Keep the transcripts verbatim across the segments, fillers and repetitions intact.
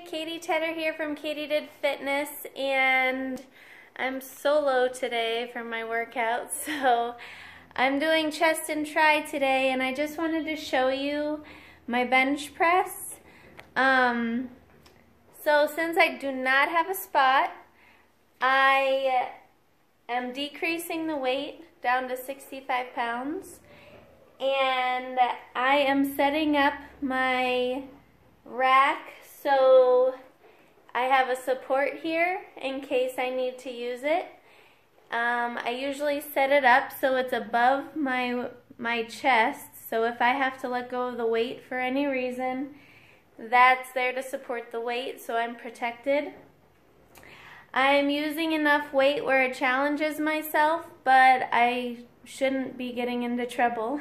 Katie Tedder here from Katie Did Fitness, and I'm solo today for my workout, so I'm doing chest and tri today, and I just wanted to show you my bench press. Um, so since I do not have a spot, I am decreasing the weight down to sixty-five pounds, and I am setting up my rack so I have a support here in case I need to use it. Um, I usually set it up so it's above my my chest, so if I have to let go of the weight for any reason, that's there to support the weight so I'm protected. I'm using enough weight where it challenges myself, but I shouldn't be getting into trouble.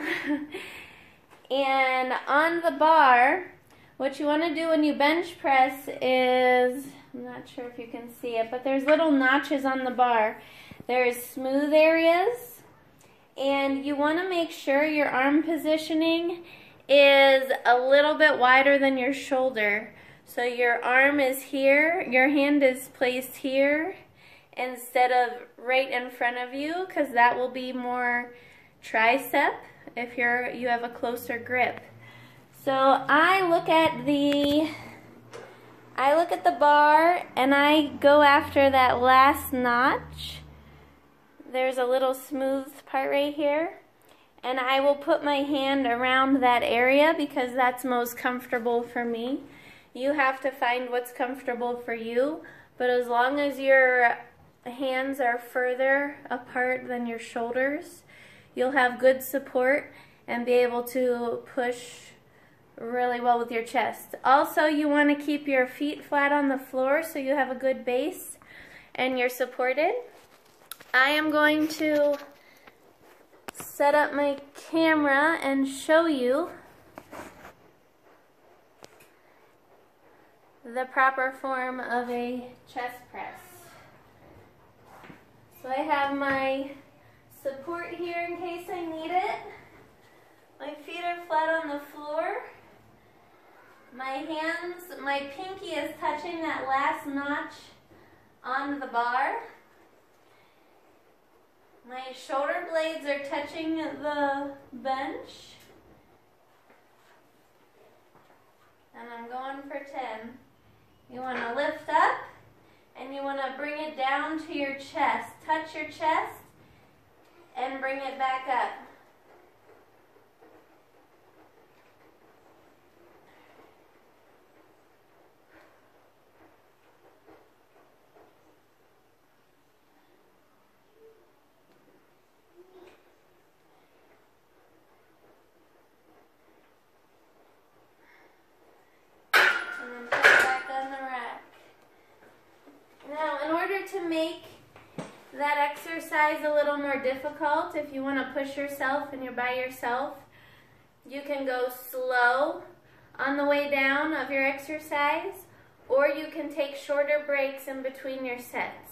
And on the bar, what you want to do when you bench press is, I'm not sure if you can see it, but there's little notches on the bar. There's smooth areas, and you want to make sure your arm positioning is a little bit wider than your shoulder. So your arm is here, your hand is placed here instead of right in front of you, because that will be more tricep if you're you have a closer grip. So I look at the I look at the bar and I go after that last notch. There's a little smooth part right here, and I will put my hand around that area because that's most comfortable for me. You have to find what's comfortable for you, but as long as your hands are further apart than your shoulders, you'll have good support and be able to push really well with your chest. Also, you want to keep your feet flat on the floor so you have a good base and you're supported. I am going to set up my camera and show you the proper form of a chest press. So I have my support here in case I need it. My feet are flat on the floor. My hands, my pinky is touching that last notch on the bar. My shoulder blades are touching the bench. And I'm going for ten. You want to lift up and you want to bring it down to your chest. Touch your chest and bring it back up. To make that exercise a little more difficult, if you want to push yourself and you're by yourself, you can go slow on the way down of your exercise, or you can take shorter breaks in between your sets.